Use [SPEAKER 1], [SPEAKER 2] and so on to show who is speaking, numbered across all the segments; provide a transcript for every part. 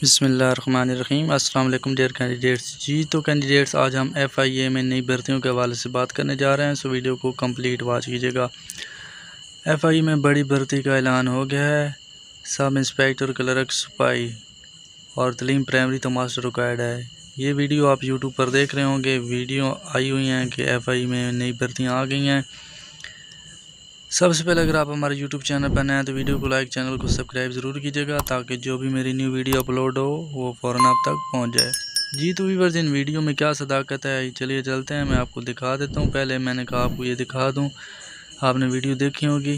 [SPEAKER 1] बिस्मिल्लाहिर्रहमानिर्रहीम। अस्सलाम वालेकुम डियर कैंडिडेट्स। तो कैंडिडेट्स, आज हम FIA में नई भर्तियों के हवाले से बात करने जा रहे हैं। सो वीडियो को कंप्लीट वॉच कीजिएगा। FIA में बड़ी भर्ती का ऐलान हो गया है। सब इंस्पेक्टर, क्लर्क, सिपाही और तलीम प्राइमरी तो मास्टर रिक्वायर्ड है। ये वीडियो आप यूट्यूब पर देख रहे होंगे। वीडियो आई हुई हैं कि FIA में नई भर्तियाँ आ गई हैं। सबसे पहले अगर आप हमारे YouTube चैनल पर नए हैं तो वीडियो को लाइक, चैनल को सब्सक्राइब ज़रूर कीजिएगा ताकि जो भी मेरी न्यू वीडियो अपलोड हो वो फ़ौरन आप तक पहुंच जाए। तो व्यूअर्स, इन वीडियो में क्या सदाकत है, चलिए चलते हैं, मैं आपको दिखा देता हूं। पहले मैंने कहा आपको ये दिखा दूं, आपने वीडियो देखी होगी,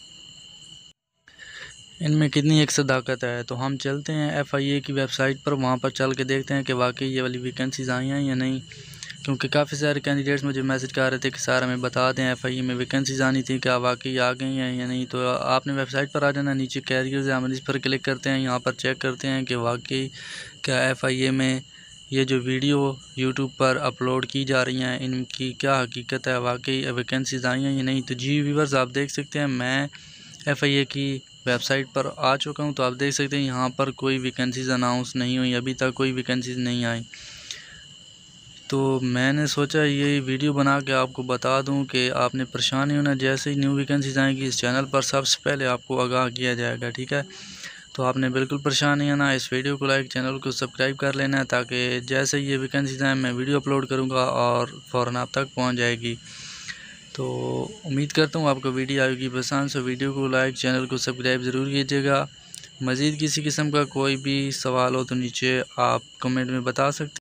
[SPEAKER 1] इनमें कितनी एक सदाकत है। तो हम चलते हैं FIA की वेबसाइट पर, वहाँ पर चल के देखते हैं कि वाकई ये वाली वैकेंसीज़ आई हैं या नहीं। क्योंकि काफ़ी सारे कैंडिडेट्स मुझे मैसेज कर रहे थे कि सर हमें बता दें FIA में वैकेंसीज आनी थी, क्या वाकई आ गई हैं या नहीं। तो आपने वेबसाइट पर आ जाना, नीचे कैरियर्स है, हम इस पर क्लिक करते हैं। यहाँ पर चेक करते हैं कि वाकई क्या FIA में ये जो वीडियो यूट्यूब पर अपलोड की जा रही हैं इनकी क्या हकीकत है, वाकई वैकेंसीज आई हैं या नहीं। तो व्यूअर्स, आप देख सकते हैं मैं FIA की वेबसाइट पर आ चुका हूँ। तो आप देख सकते हैं यहाँ पर कोई वैकेंसीज अनाउंस नहीं हुई, अभी तक कोई वैकेंसीज नहीं आई। तो मैंने सोचा ये वीडियो बना के आपको बता दूं कि आपने परेशान होना, जैसे ही न्यू वैकेंसीज आएंगी इस चैनल पर सबसे पहले आपको आगाह किया जाएगा, ठीक है। तो आपने बिल्कुल परेशान नहीं होना, इस वीडियो को लाइक, चैनल को सब्सक्राइब कर लेना है ताकि जैसे ही ये वैकेंसीज आए मैं वीडियो अपलोड करूँगा और फ़ौरन आप तक पहुँच जाएगी। तो उम्मीद करता हूँ आपको वीडियो आएगी पसंद। सो वीडियो को लाइक, चैनल को सब्सक्राइब ज़रूर कीजिएगा। मज़ीद किसी किस्म का कोई भी सवाल हो तो नीचे आप कमेंट में बता सकते हैं।